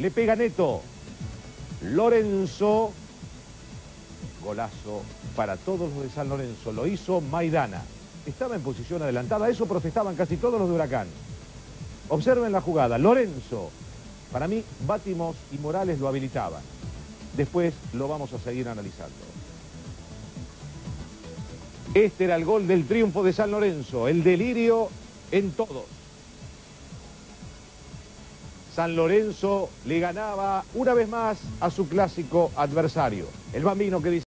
Le pega Neto. Lorenzo. Golazo para todos los de San Lorenzo. Lo hizo Maidana. Estaba en posición adelantada. Eso protestaban casi todos los de Huracán. Observen la jugada. Lorenzo. Para mí, Bátimos y Morales lo habilitaban. Después lo vamos a seguir analizando. Este era el gol del triunfo de San Lorenzo. El delirio en todos. San Lorenzo le ganaba una vez más a su clásico adversario. El Bambino que dice...